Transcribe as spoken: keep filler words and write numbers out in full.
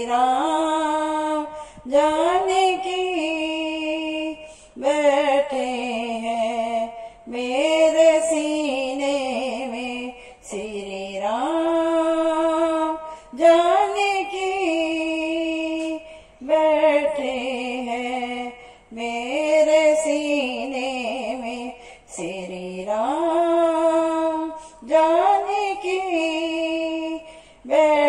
राम जानकी बैठे हैं मेरे सीने में। श्री राम जानकी बैठे हैं मेरे सीने में। श्री राम जानकी बैठे